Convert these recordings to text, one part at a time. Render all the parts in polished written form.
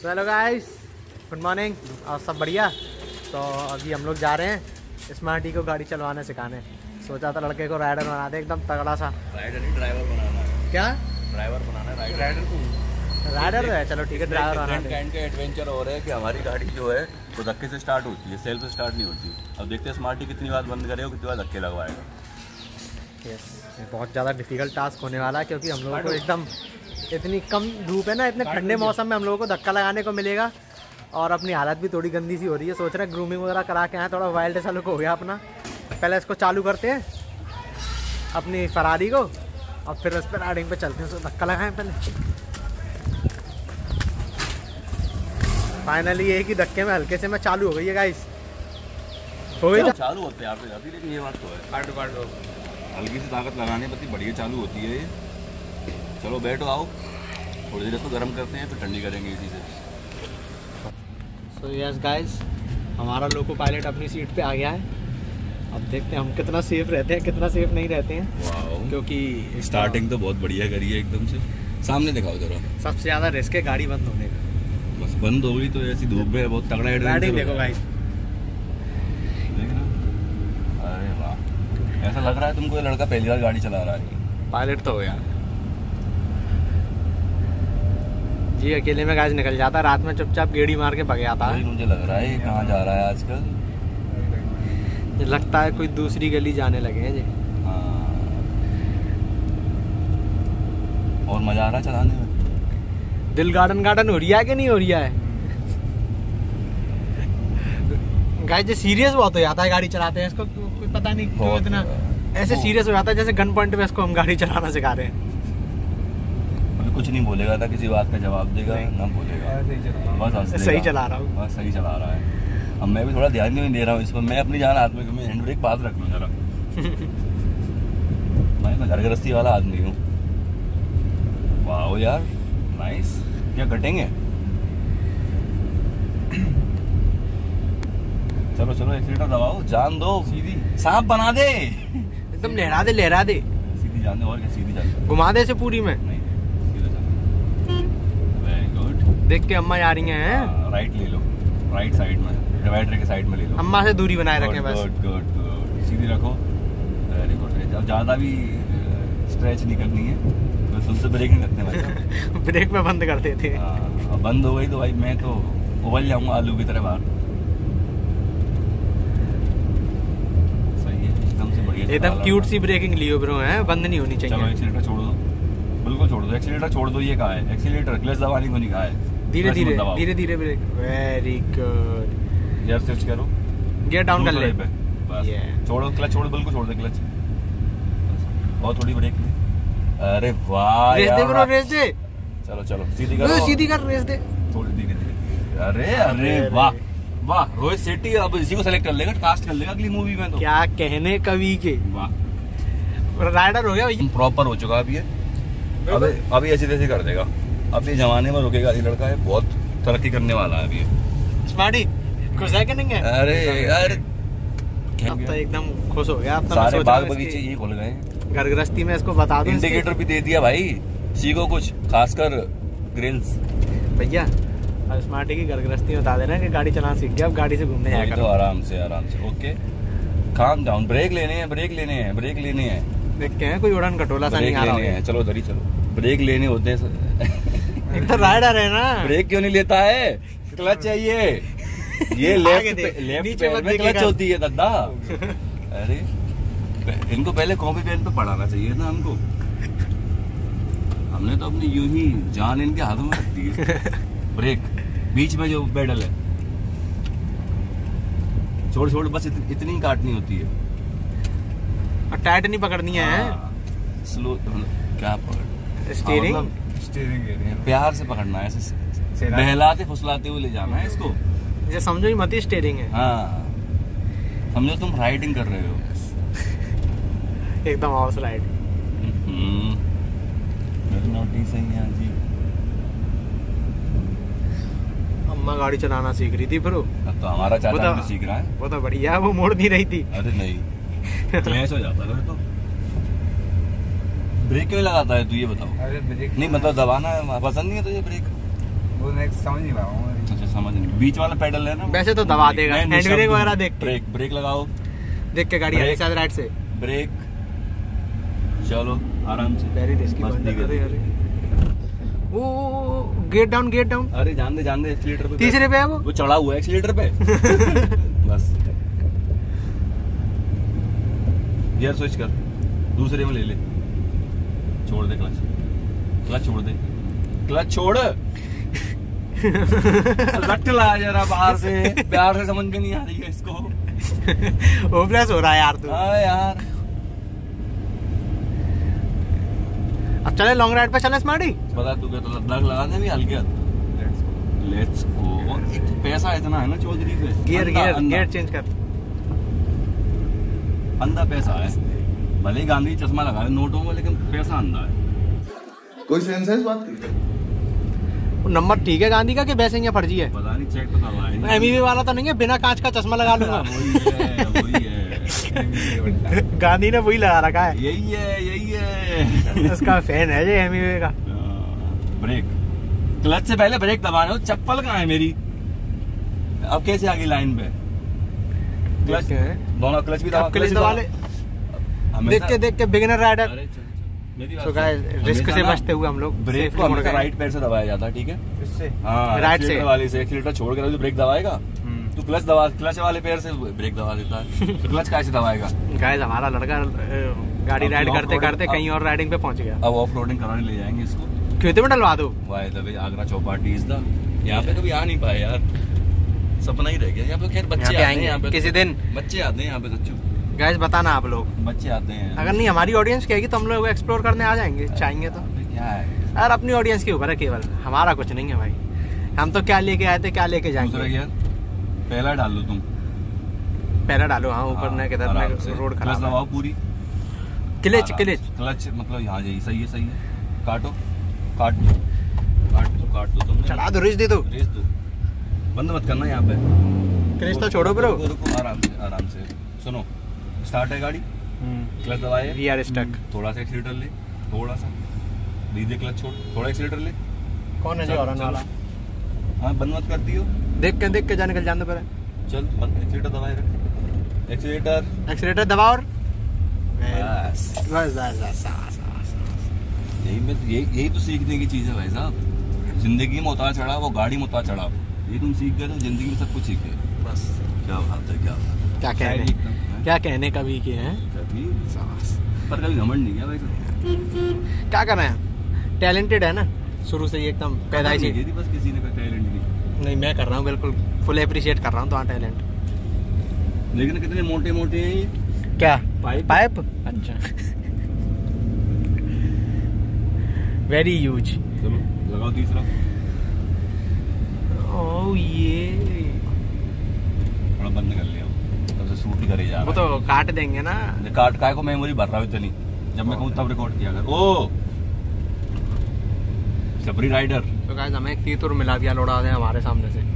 Hello guys, good morning. और सब बढ़िया। तो अभी हम लोग जा रहे हैं स्मार्टी को गाड़ी चलवाने सिखाने। सोचा था लड़के को राइडर बना दे, एकदम तगड़ा सा। राइडर नहीं, ड्राइवर बनाना है। क्या? ड्राइवर बनाना है। राइडर को राइडर है, चलो ठीक है, ड्राइवर बना दे। कैंट का एडवेंचर हो रहा है कि हमारी गाड़ी जो है वो धक्के से स्टार्ट होती है, सेल्फ से स्टार्ट नहीं होती। अब देखते हैं स्मार्टी कितनी बार बंद करेगा, कितनी बार धक्के लगवाएगा। यस, बहुत ज़्यादा डिफिकल्ट टास्क होने वाला है क्योंकि हम लोगों को एकदम इतनी कम धूप है ना, इतने ठंडे मौसम में हम लोगों को धक्का लगाने को मिलेगा। और अपनी हालत भी थोड़ी गंदी सी हो रही है। सोच रहे हैं ग्रूमिंग वगैरह करा के आए, थोड़ा वाइल्ड सा लुक हो गया अपना। पहले इसको चालू करते हैं अपनी फरारी को और फिर उस पर राइडिंग पे चलते हैं। उसको धक्का लगाएं पहले। फाइनली ये कि धक्के में हल्के से मैं चालू हो गई है गाइस। हो गई चालू होते हैं आप अभी, लेकिन ये बात तो है काटो हल्की सी ताकत लगाने पर बढ़िया चालू होती है ये। चलो बैठो, आओ थोड़ी देर इसको गर्म करते हैं, फिर ठंडी करेंगे इसी से। सो यस गाइस, हमारा लोको पायलट अपनी सीट पे आ गया है। अब देखते हैं हम कितना सेफ रहते हैं, कितना सेफ नहीं रहते हैं। क्योंकि स्टार्टिंग तो बहुत बढ़िया करी है एकदम से। सामने दिखाओ जरा। सबसे ज़्यादा रिस्क है गाड़ी बंद होने का। बस बंद हो गई तो ऐसी धूप में बहुत तगड़ा राइडिंग देखो गाइस। अरे वाह, ऐसा लग रहा है तुमको ये लड़का पहली बार गाड़ी चला रहा है। पायलट तो हो यार जी। अकेले में गाइस निकल जाता, रात में चुपचाप गेड़ी मार के भग जाता है। मुझे लग रहा है कहाँ जा रहा है आजकल। लगता है कोई दूसरी गली जाने लगे हैं जी। हाँ। और मजा आ रहा है चलाने में। दिल गार्डन हो रहा है कि नहीं हो रहा है गाइस। जो सीरियस बहुत हो जाता है गाड़ी चलाते हैं, इसको कोई पता नहीं क्यों इतना ऐसे सीरियस हो जाता है, जैसे गन पॉइंट पे इसको हम गाड़ी चलाना सिखा रहे हैं। कुछ नहीं बोलेगा था, किसी बात का जवाब देगा ना बोलेगा, बस सही चला रहा हूँ, बस सही चला रहा है। अब मैं भी थोड़ा ध्यान नहीं दे रहा हूँ इस पर। मैं अपनी जान हाथ में, मैं हैंड ब्रेक पास रख लूँ जरा। मैं घर गृहस्थी वाला आदमी हूँ। वाह यार, नाइस। क्या कटेंगे? चलो चलो, एक्सीलेटर दबाओ, जान दो, सीधी सांप बना दे, एकदम लहरा दे सीधी जान दे। और क्या, सीधी जान दे, घुमा दे से पूरी में। नहीं सीधा जान। Very good. देख के अम्मा जा रही हैं। राइट ले लो, राइट साइड में, डिवाइडर के साइड में ले लो। अम्मा से दूरी बनाए रखें बस। गुड गुड गुड, सीधी रखो। Very good. अब ज़्यादा भी स्ट्रेच नहीं करनी है, बस उससे ब्रेक नहीं करते भाई। ब्रेक में बंद कर देते हैं। अब बंद हो गई तो भाई मैं तो उबल जाऊंगा आलू की तरह बाहर। सही है, एकदम से बढ़िया। एकदम क्यूट सी ब्रेकिंग लियो ब्रो है, बंद नहीं होनी चाहिए। चलो एक्सीलेटर छोड़ दो, बिल्कुल छोड़ दो। एक्सीलेटर छोड़ दो, ये कहा है एक्सीलेटर, क्लच दबाने को नहीं कहा है। धीरे धीरे brake. Very good. Gear switch करो, गियर डाउन कर ले। बस छोड़ो, क्लच छोड़ो, बिल्कुल छोड़ दे क्लच। और थोड़ी ब्रेक ले। अरे वाह, रेस दे ब्रो, रेस दे। चलो चलो, सीधी करो, सीधी कर, रेस दे थोड़ी धीरे धीरे। अरे वाह वाह, रोहित शेट्टी अब इसी को सेलेक्ट कर लेगा, कास्ट कर लेगा अगली मूवी में। तो क्या कहने कवि के। वाह, राइडर हो गया भैया, प्रॉपर हो चुका अभी ये। अभी ऐसी तैसी कर देगा। अब ये जमाने में रुकेगा ये लड़का, है बहुत तरक्की करने वाला है अभी। स्मार्टी खुश है कि नहीं है? अरे यार, अब तो एकदम खुश हो गया। सारे बाग बगीचे ये खुल गए। घर गृहस्थी में इसको बता दूं, इंडिकेटर भी दे दिया भाई, सीखो कुछ, खासकर ग्रिल्स। भैया अब स्मार्टी की घर गृहस्थी बता देना कि गाड़ी चलाना सीख गया, अब गाड़ी से घूमने जाएगा। तो आराम से ओके, काम डाउन। ब्रेक लेने हैं, ब्रेक लेने हैं। देखते हैं कोई उड़न खटोला सा नहीं आ रहा है। चलो उधर ही चलो, ब्रेक लेने होते हैं। एक तो राइडर है ना, ब्रेक क्यों नहीं लेता है? क्लच चाहिए। ये लेफ्ट पैर में क्लच होती है दादा। अरे इनको पहले कॉपी पेन पे पढ़ाना चाहिए ना हमको। हमने तो अपनी यूं ही जान इनके हाथों में रख दी है। ब्रेक बीच में जो पेडल है, छोड़ बस इतनी काटनी होती है और टाइट नहीं पकड़नी है। स्लो क्या पकड़, स्टीयरिंग प्यार से पकड़ना है, ऐसे बहलाते फुसलाते हुए ले जाना है इसको। ये समझो ही मत ही स्टीयरिंग है। हाँ, समझो तुम राइडिंग कर रहे हो एकदम हाउस राइड। जी। अम्मा गाड़ी चलाना सीख रही थी फिर। अब तो हमारा चाचा भी सीख रहा है। वो तो बढ़िया, वो मोड़ नहीं रही थी। अरे नहीं, क्लैश हो जाता है तो। ब्रेक क्यों लगाता है तू, ये बताओ। अरे ब्रेक नहीं मतलब दबाना पसंद नहीं है तुझे ब्रेक? वो नहीं मैं समझ नहीं पा रहा हूँ। अच्छा समझ नहीं, बीच वाला पेडल है ना वैसे तो दबा देगा, हैंड ब्रेक वगैरह देख के, ब्रेक लगाओ, देख के गाड़ी आगे साइड राइट से ब्रेक, चलो आराम से। Very risky. अरे अरे वो गेट डाउन। अरे जान दे एक्सीलेटर पे, तीसरे पे है वो चढ़ा हुआ है एक्सीलेटर पे। बस गियर स्विच कर, दूसरे में ले ले, छोड़ दे क्लच छोड़ दे, क्लच छोड़। लट ला जरा बाहर से, प्यार से, समझ में नहीं आ रही है इसको। होपलेस हो रहा है यार तू। हाँ यार, अब चले लॉन्ग राइड पे, चले स्मार्टी। बता तू क्या तो लद्दाख लगा दे भी हल्के हाथ। Let's go. एक तो पैसा इतना है ना चौधरी पे, गियर चेंज कर। अंधा पैसा है, भले ही गांधी चश्मा लगा रहे नोटों में, लेकिन पैसा अंधा है। कोई सेंस है इस बात की? नंबर ठीक है गांधी का कि वैसे ही फर्जी है? पता नहीं, चेक तो करवाए। एमईवी वाला तो नहीं है, बिना कांच का चश्मा लगा लूंगा। वही है। गांधी ने वही लगा रखा है। यही है। उसका फैन है ये एमईवी का। ब्रेक, क्लच से पहले ब्रेक दबाना हो। चप्पल कहाँ है मेरी? अब कैसे आ गई लाइन पे? क्लच, दोनों क्लच भी दबा ले। देख के beginner rider. So guys, risk से बचते हुए हम लोग ब्रेक को हमेशा राइट पैर से दबाया जाता है, ठीक है? इससे हाँ, राइट से वाले से एक्सीलेटर छोड़ कर ब्रेक दबाएगा, तू क्लच वाले पैर से ब्रेक दबा देता है। तो क्लच कैसे दबाएगा? गाइस हमारा लड़का गाड़ी राइड करते करते कहीं और राइडिंग पे पहुंच गया। अब ऑफ रोडिंग कराने ले जाएंगे इसको। क्यों में डलवा दो। By the way Agra Chowpatty is the, यहाँ पे कभी आ नहीं पाए यार, सपना ही रह गया। यहाँ पे खैर बच्चे आएंगे, यहाँ पे किसी दिन बच्चे आते हैं यहाँ पे। सच्चू गाइस बताना आप लोग, बच्चे आते हैं। अगर नहीं हमारी ऑडियंस कहेगी तो हम लोग एक्सप्लोर करने आ जाएंगे, चाहेंगे तो। क्या है यार अपनी ऑडियंस के ऊपर है केवल, हमारा कुछ नहीं है भाई। हम तो क्या लेके आए थे, क्या लेके जाएंगे। यार पहला डाल लो तुम, पहला डालो। हाँ ऊपर न किधर रोड खराब दबाओ पूरी। क्लच मतलब यहाँ यही सही है। काट दो तुम, चला दो, रेस दे दो। बंद मत करना यहाँ पे, क्लच तो छोड़ो ब्रो। रुको आराम से सुनो। स्टार्ट है गाड़ी, क्लच दबाए, वी आर स्टक। थोड़ा सा एक्सीलेटर ले, थोड़ा सा दीजिए, क्लच छोड़, थोड़ा एक्सीलेटर ले। कौन है जो हॉर्न वाला? हाँ बंद मत कर दियो, देख के जा, निकल जाने पर। चल बंद, एक्सीलेटर दबाए रख, एक्सीलेटर दबाओ और बस। यही तो सीखने की चीज है भाई साहब। जिंदगी में उतार चढ़ा, वो गाड़ी में उतार चढ़ा, ये तुम सीख गए तो जिंदगी में सब कुछ सीख गए। बस क्या बात है। क्या कहने कभी के हैं, पर कभी घमंड नहीं किया भाई साहब। क्या कर रहे हैं? टैलेंटेड है ना शुरू से ही, एकदम पैदाइश ही। बस किसी ने कोई टैलेंट नहीं, मैं कर रहा हूँ बिल्कुल फुल अप्रिशिएट कर रहा हूँ तुम्हारा टैलेंट। लेकिन कितने मोटे हैं ये। क्या पाइप? अच्छा वेरी ह्यूज। चलो लगाओ तीसरा। ओह ये थोड़ा बंद कर लिया, तब से शूट ही करे जा रहा है। वो तो काट देंगे ना। काट काय को मेमोरी भर रहा है इतनी, जब मैं कहूँ तब रिकॉर्ड किया कर। ओ सबरी राइडर। तो गाइस हमें एक तीतुर मिला दिया, लौड़ा दे हमारे सामने से।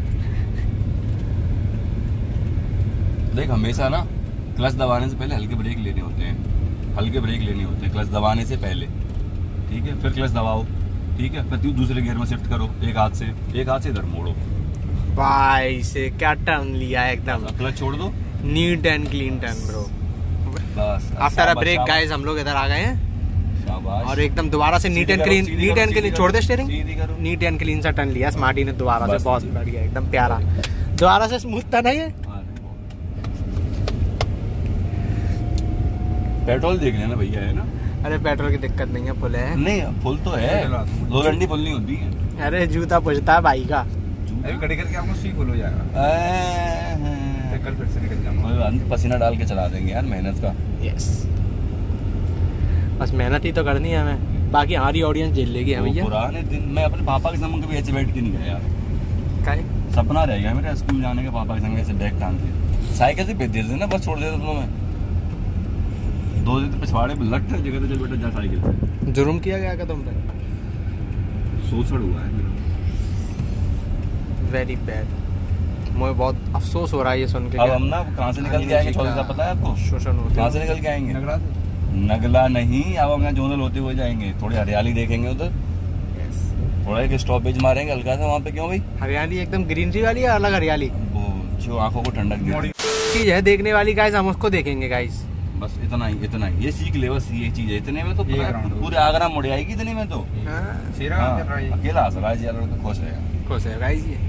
देख हमेशा ना क्लच दबाने से पहले हल्के ब्रेक लेने होते हैं, क्लच दबाने से पहले, ठीक है? फिर क्लच दबाओ, ठीक है? फिर दूसरे गियर में शिफ्ट करो, एक हाथ से इधर मोड़ो। भाई से क्या टर्न लिया है एकदम। क्लच छोड़ दो, neat and clean turn bro. बस आफ्टर अ ब्रेक गाइस हम लोग इधर आ गए हैं और एकदम दोबारा से नीट एंड क्लीन छोड़ दे स्टीयरिंग, नीट एंड क्लीन सा टर्न लिया स्मार्टी ने दोबारा से। बहुत बढ़िया, एकदम प्यारा, दोबारा से स्मूथ टर्न है ये। पेट्रोल देख लेना भैया, है ना? अरे पेट्रोल की दिक्कत नहीं है, फुल है। नहीं फुल तो है, दो डंडी फुल नहीं होती है। अरे जूता पूछता है भाई का। अभी कड़ी करके आपको सी फुल हो जाएगा, कल फिर से निकल जाऊंगा। पसीना डाल के चला देंगे यार, मेहनत का। यस बस मेहनत ही तो करनी है हमें, बाकी हमारी ऑडियंस झेल लेगी भैया। पुराने दिन मैं अपने पापा के संग कभी ऐसे बैठ के नहीं गया यार, सपना रह गया मेरा स्कूल जाने के, पापा के संग ऐसे बैग टांग के। साइकिल से भेज देते ना, बस छोड़ देते तुम में 2 दिन पिछवाड़े में लट जगह से, चल बेटा जा साइकिल से। जुर्म किया गया क्या तुम पे? शोषण हुआ है मेरा, वेरी बैड। मुझे बहुत अफसोस हो रहा है ये सुन के। अब हम ना कहाँ से निकल के आएंगे, 14 पता है आपको? शोषण होता है। कहाँ से निकल के आएंगे? नगला नहीं, अब हम यहाँ जोनल होते हुए जाएंगे, थोड़ी हरियाली देखेंगे उधर, थोड़ा एक स्टॉपेज मारेंगे हल्का सा वहाँ पे। क्यों भाई? हरियाली एकदम ग्रीनरी वाली है, अलग हरियाली, वो जो आंखों को ठंडक देती चीज है देखने वाली गाइस, हम उसको देखेंगे गाइस। बस इतना ही ये सीख ले, बस ये चीज है। इतने में तो पूरे आगरा मुड़ आएगी, इतने में तो अकेला आ सका यार, तो खुश है गाइस ये।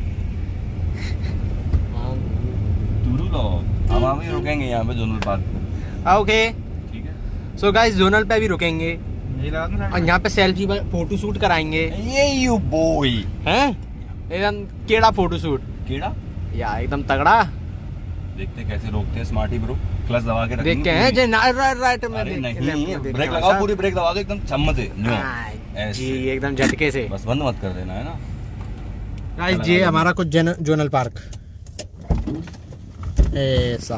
अब हम भी रुकेंगे यहाँ पे जोनल पार्क। ओके ठीक है। सो गाइस जोनल पे भी रुकेंगे और यहाँ पे सेल्फी फोटो शूट कराएंगे। ये यू बॉय हैं एकदम केड़ा फोटो शूट, केड़ा या एकदम तगड़ा। देखते कैसे रोकते हैं स्मार्टी ब्रो, क्लच दबा के देख के हैं जे राइट में नहीं, ब्रेक लगाओ, पूरी ब्रेक दबा दो एकदम छम से जी, एकदम झटके से। बस बंद मत कर देना है ना गाइस। ये हमारा कुछ जोनल पार्क ऐसा।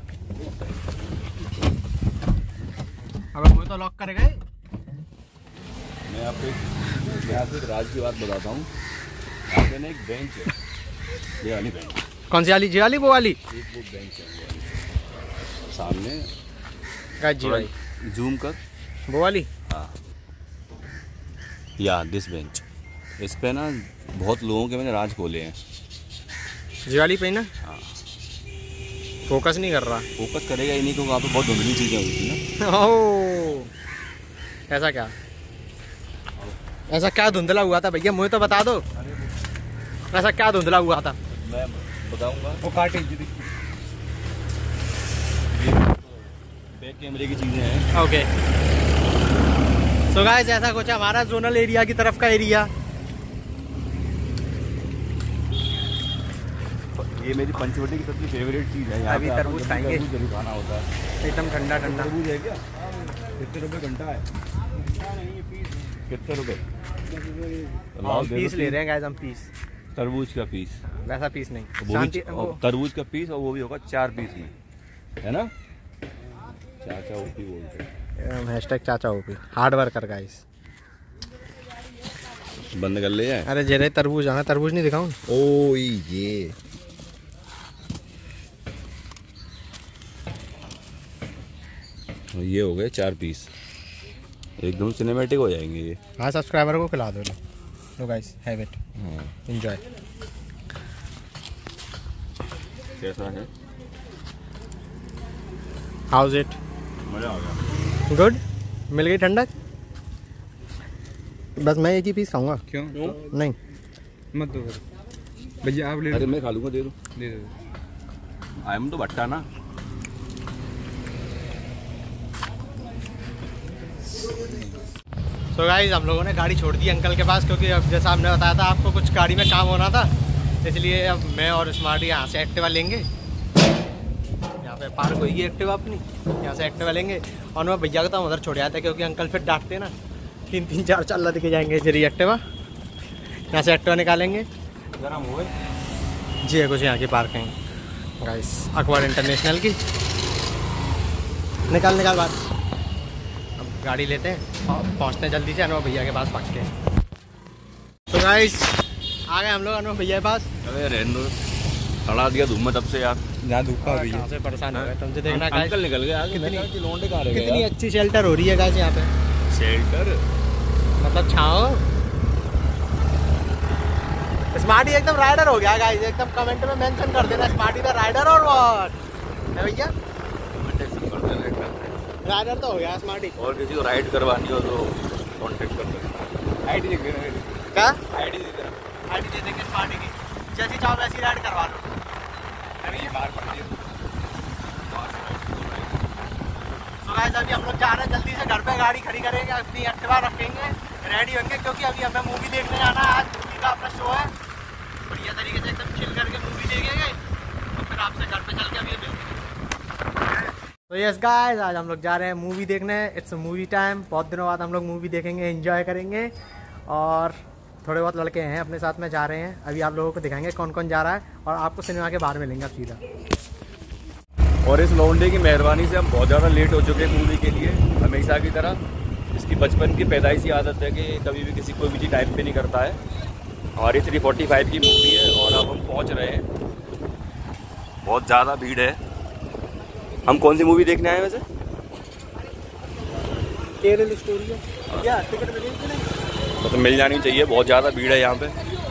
अब मुझे तो लॉक करेगा। मैं आपको एक राज की बात बताता हूँ। यहाँ पे ना एक बेंच है, ये वाली बेंच। कौन सी वाली? जी वाली, वो वाली? एक वो बेंच है सामने, जी भाई जूम कर, वो वाली। हाँ या दिस बेंच। इस पे ना बहुत लोगों के मैंने राज खोले हैं। जी वाली पे ना? हाँ। फोकस नहीं कर रहा। फोकस करेगा ही नहीं, क्योंकि वहाँ पे बहुत धुंधली चीज़ें होती हैं ना। ओह ऐसा क्या? ऐसा क्या धुंधला हुआ था भैया, मुझे तो बता दो। ऐसा क्या धुंधला हुआ था? मैं बताऊंगा। वो काटे बैक कैमरे की चीज़ें हैं। ओके सो गाइस ऐसा कुछ हमारा जोनल एरिया की तरफ का एरिया। ये मेरी पंचवटी की सबसे फेवरेट चीज़ है। यहाँ अभी तरबूज खाएंगे, जरूर खाना होता है एकदम ठंडा ठंडा। तरबूज है क्या? कितने रुपए घंटा है? कितने रुपए? पीस ले रहे हैं गाइस हम, पीस। तरबूज का पीस, वैसा पीस नहीं, तरबूज का पीस, और वो भी होगा 4 पीस में, है ना? चाचा ओपी बोलते हैं। हैशटैग चाचा ओपी, हार्ड वर्कर गाइस। बंद कर ले जाए। अरे जरे तरबूज आना, तरबूज नहीं दिखाऊं? ओ ये हो गए 4 पीस, एकदम सिनेमैटिक हो जाएंगे ये। हाँ सब्सक्राइबर को खिला दो। लो गाइस हैव इट, एंजॉय। कैसा है? How's it? मजा आ गया। गुड, मिल गई ठंडक। बस मैं एक ही पीस खाऊंगा। क्यों? नहीं मत दो भैया, आप ले लो। अरे मैं खा लूंगा, दे दो। दे दो। आई एम तो भट्टा ना। सो गाइस हम लोगों ने गाड़ी छोड़ दी अंकल के पास, क्योंकि अब जैसा हमने बताया था आपको कुछ गाड़ी में काम होना था, इसलिए अब मैं और स्मार्टी यहाँ से एक्टिवा लेंगे। यहाँ पे पार्क होगी एक्टिवा अपनी, यहाँ से एक्टिवा लेंगे। और मैं भैया को तो उधर छोड़ आते, क्योंकि अंकल फिर डांटते ना। 3-4 चल दिखे जाएंगे जरी एक्टिवा, यहाँ से एक्टिवा निकालेंगे। गर्म हो गए जी है कुछ यहाँ की पार्किंग गाइस, अक्वार इंटरनेशनल की। निकाल बात। अब गाड़ी लेते हैं और पहुँचते हैं जल्दी से अनुभव भैया के पास भाग के। तो गाइस आ गए हम लोग अनुभव भैया के पास। अरे रहने दो, खड़ा दिया धूप में तब से यार। यहाँ धूप का भी कहाँ से परेशान हो गए तुमसे देखना। अंकल निकल गए आगे, कितनी अच्छी शेल्टर हो रही है गाइस यहाँ पे। शेल्टर मतलब छाँव। स्मार्टी एकदम राइडर हो गया गाइस, एकदम कमेंट में मेंशन कर देना स्मार्टी द राइडर और व्हाट है भैया। राइडर तो हो गया स्मार्टी। और किसी को राइड करवानी हो तो कांटेक्ट कर सकते। आईडी दे देना। क्या आईडी दे देना। आईडी दे देंगे स्मार्टी की, जैसी चाहो वैसी राइड करवा लो। अरे ये बाहर पड़ गया। तो गाइस अभी हम लोग जा रहे हैं जल्दी से घर पे, गाड़ी खड़ी करेंगे, अपनी एक्टिवा रखेंगे, रेडी होंगे, क्योंकि अभी हमें मूवी देखने जाना है। आज मूवी का अपना शो है, बढ़िया तरीके से एकदम चिल करके मूवी देखेंगे और फिर आपसे घर पे चल के अभी मिलते हैं। तो यस गाइस आज हम लोग जा रहे हैं मूवी देखने। It's movie time. बहुत दिनों बाद हम लोग मूवी देखेंगे, एंजॉय करेंगे, और थोड़े बहुत लड़के हैं अपने साथ में जा रहे हैं। अभी आप लोगों को दिखाएंगे कौन कौन जा रहा है, और आपको सिनेमा के बाहर मिलेंगे अब सीधा। और इस लौंडे की मेहरबानी से हम बहुत ज़्यादा लेट हो चुके हैं मूवी के लिए, हमेशा की तरह। इसकी बचपन की पैदाइशी आदत है कि कभी भी किसी कोई भी चीज़ टाइम पे नहीं करता है। हमारी 3:45 की मूवी है और अब हम पहुंच रहे हैं। बहुत ज़्यादा भीड़ है। हम कौन सी मूवी देखने आए हैं वैसे? केरल स्टोरी है। क्या टिकट मिलेगी कि नहीं? मतलब मिल जानी चाहिए, बहुत ज़्यादा भीड़ है यहाँ पे।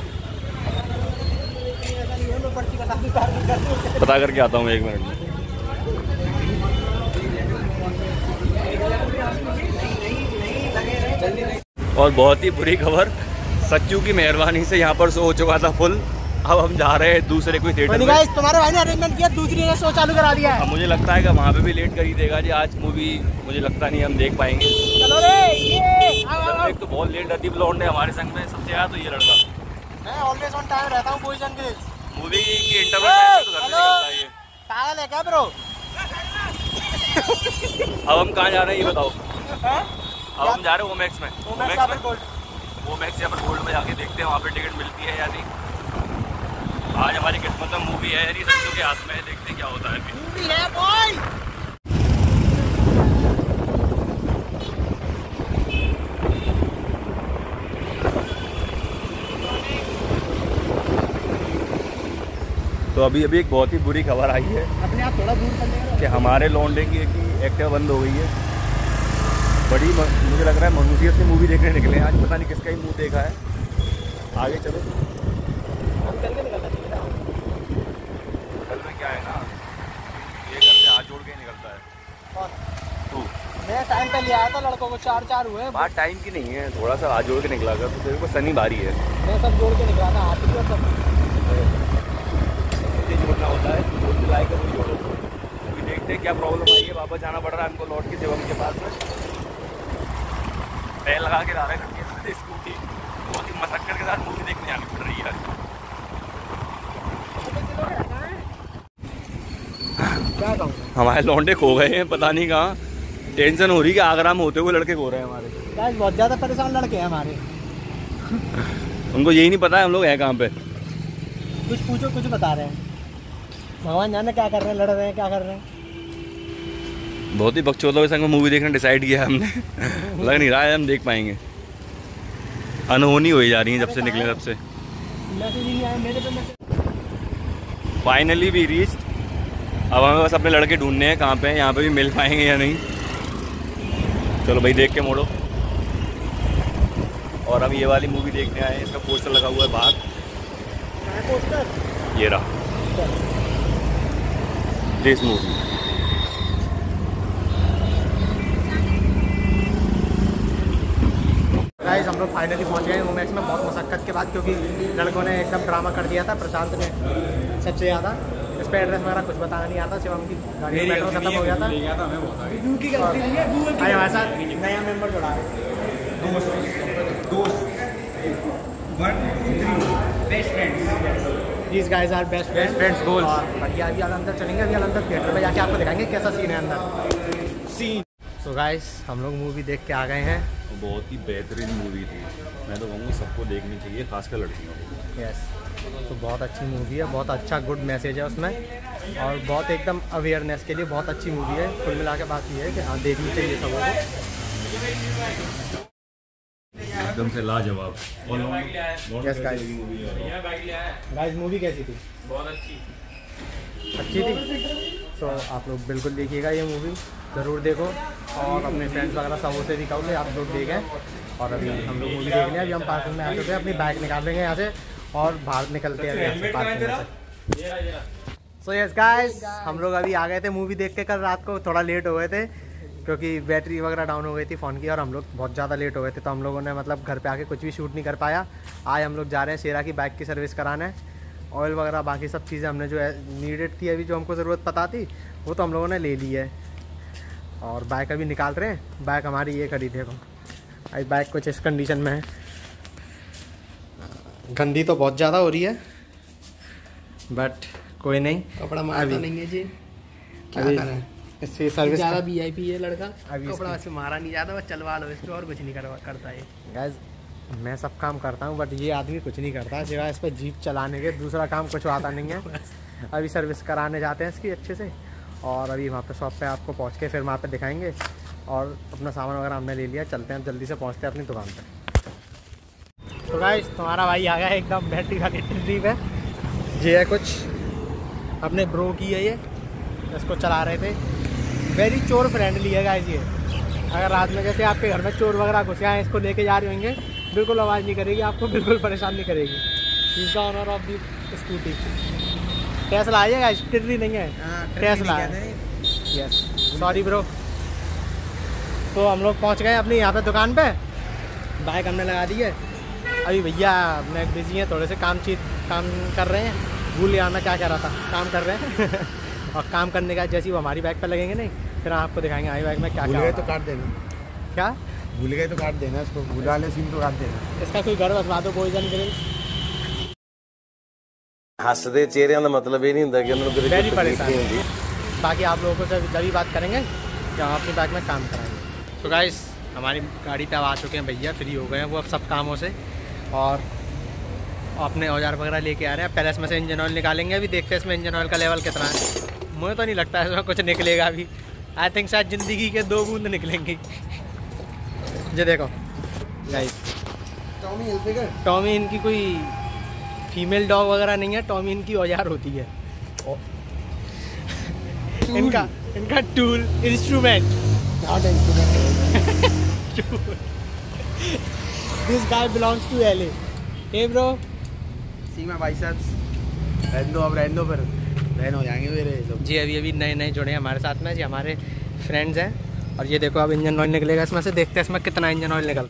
पता करके आता हूँ 1 मिनट में। और बहुत ही बुरी खबर, सच्चू की मेहरबानी से यहाँ पर शो हो चुका था फुल। अब हम जा रहे हैं दूसरे कोई थिएटर में। तुम्हारे भाई ने अरेंजमेंट किया, दूसरी जगह शो चालू करा दिया है। अब मुझे लगता है कि वहाँ पे भी लेट कर ही देगा जी आज मूवी, मुझे लगता नहीं हम देख पाएंगे। चलो रे, एक तो बहुत लेट रहती ब्लॉन्ड है हमारे संग में, सबसे ज़्यादा तो ये लड़का। मैं ऑलवेज ऑन टाइम रहता हूँ पोजीशन के। मूवी की इंटरवल टाइम तो घर से निकलता है ये। पागल है क्या ब्रो? अब हम कहाँ जा रहे हैं ये बताओ। अब हम जा रहे हैं ओमैक्स में। ओमैक्स या फिर गोल्ड में जाके देखते हैं वहाँ पे टिकट मिलती है या नहीं। आज हमारी किस्मत में मूवी है यानी सच्चू के हाथ में है, देखते हैं क्या होता है अभी। मूवी है बॉय। तो अभी एक बहुत ही बुरी खबर आई है अपने आप थोड़ा दूर कर लेगा कि हमारे लौंडे की एक्टिवा बंद हो गई है। बड़ी मुझे लग रहा है मनुष्यत से मूवी देखने निकले हैं आज, पता नहीं किसका ही मुंह देखा है। आगे चलो। असल में क्या है ना, ये घर से हाथ जोड़ के ही निकलता है। तू मैं टाइम पे ले आया था लड़कों को, 4 हुए। बात टाइम की नहीं है, थोड़ा सा हाथ जोड़ के निकला कर, तो तेरे को शनि बारी है। मैं सब जोड़ के निकला था हाथ की और सब जोड़ना होता है, जोड़ के लाए कर जोड़ो। अभी देखते हैं क्या प्रॉब्लम आई है, वापस जाना पड़ रहा है हमको लौट के शिवम के पास में। पैर लगा के ला रहे हैं स्कूटी, बहुत ही मशक्कत के साथ मूवी देखने आनी पड़ रही है। क्या कहूँ, हमारे लौंडे खो गए हैं, पता नहीं कहाँ। टेंशन हो रही है कि आगरा में होते हुए लड़के खो रहे हैं हमारे। गाइस बहुत ज़्यादा परेशान लड़के हैं हमारे। उनको यही नहीं पता है हम लोग हैं कहाँ पे। कुछ पूछो, कुछ बता रहे हैं। भगवान जाने क्या कर रहे हैं, लड़ रहे हैं, क्या कर रहे हैं। बहुत ही बकचोदों के संग मूवी देखना डिसाइड किया हमने। लग नहीं रहा है हम देख पाएंगे। अनहोनी हो जा रही है जब से निकले तब से। मैसेज नहीं आया मेरे पे मैसेज। Finally we reached. अब हमें बस अपने लड़के ढूंढने हैं कहाँ पे हैं, यहाँ पे भी मिल पाएंगे या नहीं। चलो भाई देख के मोड़ो। और हम ये वाली मूवी देखने आए हैं, इसका पोस्टर लगा हुआ है बाहर। पोस्टर ये रहा, दिस मूवी। गाइस हम लोग फाइनली पहुंच गए ओमैक्स में बहुत मशक्कत के बाद, क्योंकि लड़कों ने एकदम ड्रामा कर दिया था। प्रशांत ने सबसे ज़्यादा इस पर एड्रेस वगैरह कुछ बताना नहीं आता, शिवम की गाड़ी में पेट्रोल खत्म हो गया था। हमारे साथ नया मेंबर जुड़ा है, दोस्त These guys are best friends goals। बढ़िया, अभी अंदर चलेंगे, अभी अंदर थिएटर में जाके आपको दिखाएंगे कैसा सीन है अंदर। सो गाइस हम लोग मूवी देख के आ गए हैं। बहुत ही बेहतरीन मूवी थी, मैं तो कहूँगा सबको देखनी चाहिए, खासकर लड़कियों को। यस, तो बहुत अच्छी मूवी है, बहुत अच्छा गुड मैसेज है उसमें, और बहुत एकदम अवेयरनेस के लिए बहुत अच्छी मूवी है। कुल मिला के बात ये है कि हाँ देखनी चाहिए सबको। एकदम से लाजवाब। यस गाइस, मूवी कैसी थी? बहुत अच्छी थी। सो आप लोग बिल्कुल देखिएगा, ये मूवी ज़रूर देखो, और अपने फ्रेंड्स वगैरह सबों से भी कहो कि आप लोग देखें। और अभी हम लोग मूवी देख लें, अभी हम पार्किंग में आ चुके हैं, अपनी बाइक निकाल लेंगे यहाँ से और बाहर निकलते हैं यहाँ से पार्किंग में से। सो यस गाइस, हम लोग अभी आ गए थे मूवी देख के। कल रात को थोड़ा लेट हो गए थे क्योंकि बैटरी वगैरह डाउन हो गई थी फ़ोन की, और हम लोग बहुत ज़्यादा लेट हो गए थे, तो हम लोगों ने मतलब घर पे आके कुछ भी शूट नहीं कर पाया। आज हम लोग जा रहे हैं शेरा की बाइक की सर्विस कराने। ऑयल वगैरह बाकी सब चीज़ें हमने जो है नीडेड थी, अभी जो हमको ज़रूरत पता थी वो तो हम लोगों ने ले ली है, और बाइक अभी निकाल रहे हैं। बाइक हमारी ये खड़ी, देखो अभी बाइक कुछ इस कंडीशन में है। गंदी तो बहुत ज़्यादा हो रही है, बट कोई नहीं, कपड़ा मारता नहीं है जी, क्या करें। इससे सर्विस ज़्यादा वीआईपी है लड़का, अभी कपड़ा से मारा नहीं जाता, बस चलवा लो इसको, और कुछ नहीं करता है। गाइस मैं सब काम करता हूँ, बट ये आदमी कुछ नहीं करता सिवाय इस पर जीप चलाने के, दूसरा काम कुछ आता नहीं है। अभी सर्विस कराने जाते हैं इसकी अच्छे से, और अभी वहाँ पे शॉप पे आपको पहुँच के फिर वहाँ पे दिखाएंगे। और अपना सामान वगैरह हमने ले लिया, चलते हैं जल्दी से, पहुँचते हैं अपनी दुकान पे। तो गाइस तुम्हारा भाई आ गया एकदम बैटरी वाली ट्रिप है। ये है कुछ अपने ब्रो की है, ये इसको चला रहे थे। वेरी चोर फ्रेंडली है गाइस ये। अगर रात में जैसे आपके घर में चोर वगैरह घुस आए, इसको लेके जा रहे होंगे बिल्कुल आवाज़ नहीं करेगी, आपको बिल्कुल परेशान नहीं करेगी। Is the owner of the scooty. Tesla आइएगा, टिर्री नहीं है, टेस्ला है। Yes, sorry bro. तो हम लोग पहुंच गए अपनी यहाँ पे दुकान पे, बाइक हमने लगा दी है। अभी भैया अपने बिजी हैं, थोड़े से काम कर रहे हैं। भूल गया मैं क्या कह रहा था, काम कर रहे हैं और काम करने का जैसे ही वो हमारी बाइक पर लगेंगे नहीं, फिर आपको दिखाएंगे हमारी बाइक में क्या क्या। तो काट देना, क्या भूल गए तो काट देना, इसको भूला ले सीन तो काट देना। इसका कोई घर बसवा दो, कोई जन करे। हंसते चेहरे का मतलब ये नहीं होता कि उन्होंने वेरी परेशान। बाकी आप लोगों को जब भी बात करेंगे जब हम अपनी बाइक में काम कराएंगे। तो गाइस हमारी गाड़ी पे अब आ चुके हैं भैया, फ्री हो गए हैं वो अब सब कामों से, और अपने औजार वगैरह लेके आ रहे हैं। पहले इसमें से इंजन ऑयल निकालेंगे, अभी देखते हैं इसमें इंजन ऑयल का लेवल कितना है। मुझे तो नहीं लगता है इसमें कुछ निकलेगा अभी। आई थिंक शायद ज़िंदगी के 2 बूंद निकलेंगी। जो देखो गाइस, टॉमी इनकी कोई फीमेल डॉग वगैरह नहीं है, टॉमी इनकी औजार होती है। इनका tool, instrument. This guy belongs to LA। Hey bro, सीमा बाइसेप्स रहने दो, अब रहने दो, फिर रहन हो जाएंगे मेरे लोग। जी अभी नए जुड़े हैं हमारे साथ में, जी हमारे फ्रेंड्स हैं। और ये देखो अब इंजन ऑयल निकलेगा इसमें से, देखते हैं इसमें कितना इंजन ऑयल निकलता है।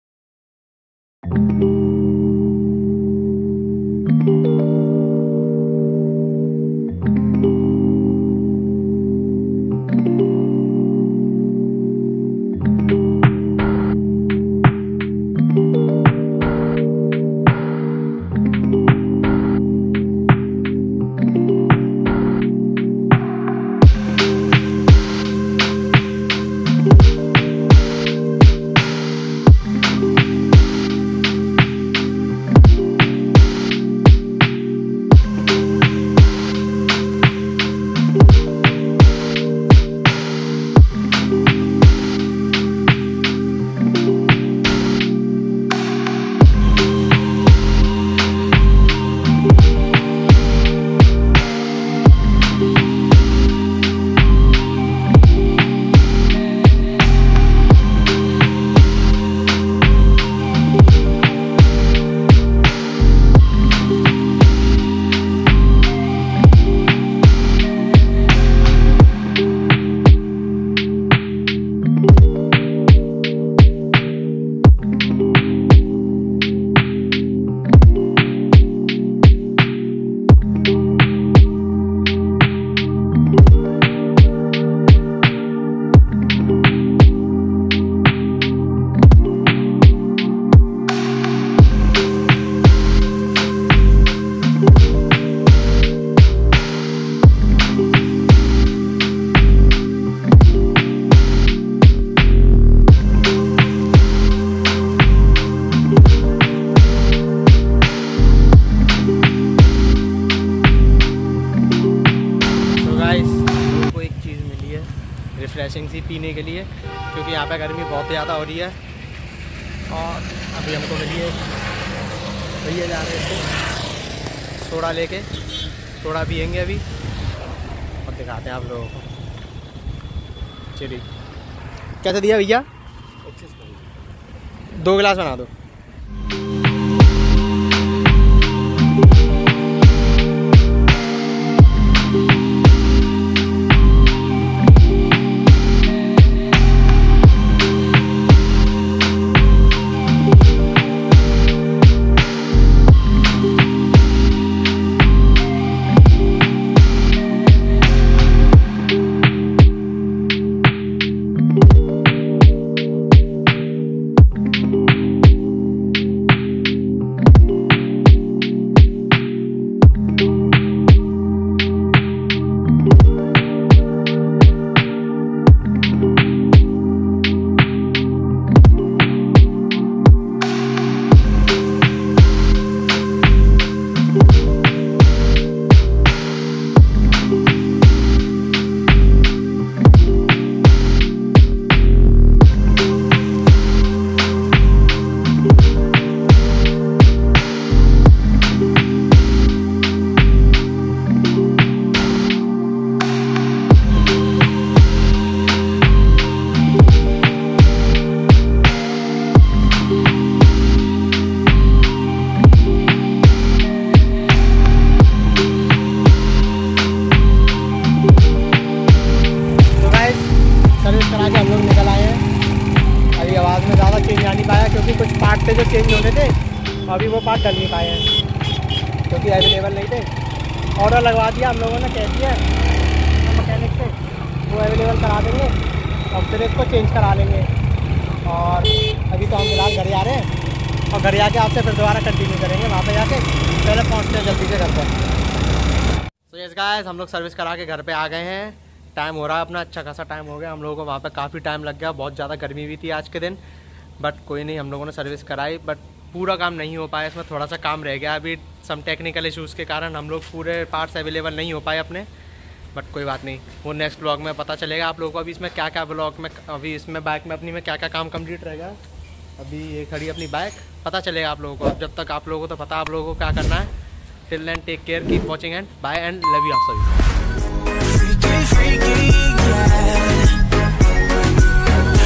रिफ्रेशिंग सी पीने के लिए, क्योंकि यहाँ पे गर्मी बहुत ज़्यादा हो रही है। और अभी हमको मिली है, भैया जा रहे थे सोडा लेके, सोडा पियेंगे अभी और दिखाते हैं आप लोगों को। चलिए, कैसे दिया भैया? 2 गिलास बना दो। अभी वो पार्ट डल नहीं पाए हैं क्योंकि अवेलेबल नहीं थे। ऑर्डर लगवा दिया हम लोगों ने, कह दिया मैकेनिक से, वो अवेलेबल करा देंगे और फिर इसको चेंज करा लेंगे। और अभी तो हम फिलहाल घर आ रहे हैं और घर आके आपसे फिर दोबारा कंटिन्यू करेंगे वहाँ पे जाके। पहले पहुँचते हैं जल्दी से घर पर। तो यस गाइस, हम लोग सर्विस करा के घर पे आ गए हैं। टाइम हो रहा है अपना, अच्छा खासा टाइम हो गया। हम लोगों को वहाँ पे काफ़ी टाइम लग गया, बहुत ज़्यादा गर्मी भी थी आज के दिन। बट कोई नहीं, हम लोगों ने सर्विस कराई, बट पूरा काम नहीं हो पाया, इसमें थोड़ा सा काम रह गया अभी। सम टेक्निकल इश्यूज़ के कारण हम लोग पूरे पार्ट्स अवेलेबल नहीं हो पाए अपने। बट कोई बात नहीं, वो नेक्स्ट ब्लॉग में पता चलेगा आप लोगों को। अभी इसमें क्या क्या ब्लॉग में, अभी इसमें बाइक में अपनी में क्या क्या काम कंप्लीट रहेगा। अभी ये खड़ी अपनी बाइक, पता चलेगा आप लोगों को। अब जब तक आप लोगों को तो पता आप लोगों को क्या करना है। Till then take care, keep watching and bye and love you आप सभी।